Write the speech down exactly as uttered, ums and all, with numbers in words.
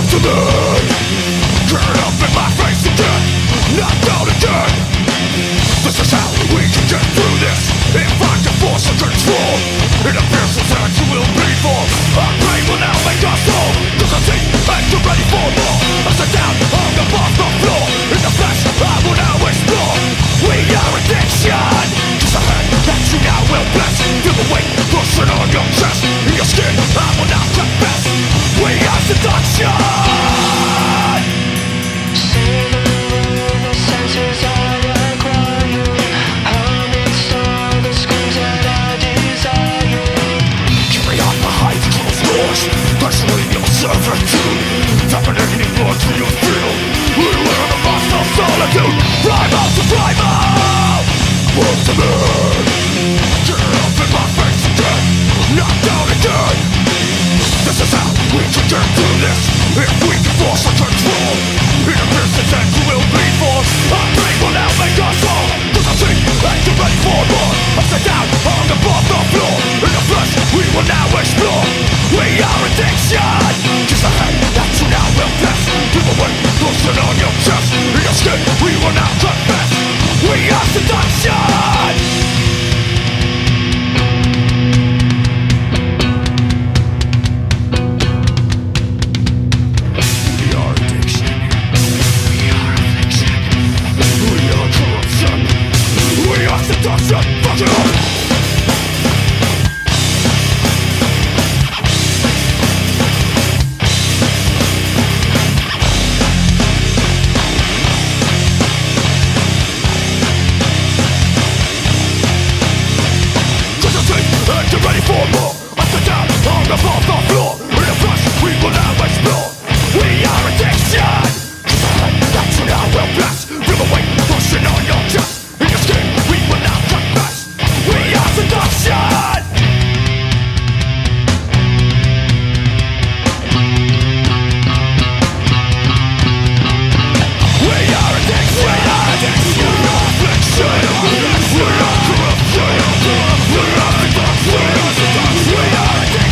to me. Get up in my face again, not down again. This is how we can get through this. If I can force a control, it appears that you will bleed for. Our pain will now make us whole. Look at me and you're ready for more. I sit down on the above the floor. In the flesh I will now explore. We are addiction. Just a hand that you now will bless. Feel the weight pushing on your chest. In your skin I will now confess. We are seduction. Questioning your servitude, tapping any more to your feel. We live in a vast of solitude. Primal to primal, work to man. Get up in my face again, not down again. This is how we can get through this. If we can force our control, it appears that then you will bleed for. Our brain will now make us whole. Look at me and you're ready for more. I sit down on the above the floor. In the flesh we will now explore. We are addiction. Just a hand that you now will bless. Give away, pushing on your chest. In your skin we will now confess. We are seduction. Fuck it up! And you're ready for more. I sit down on the above the floor. In the flesh we will now explore. We are addiction. Just a hand that you now will bless. Feel the weight pushing on your chest. In your skin we will now confess. We are seduction. We are addiction. We are addiction. We are affliction. We are corruption. We are seduction. We are seduction. We are addiction.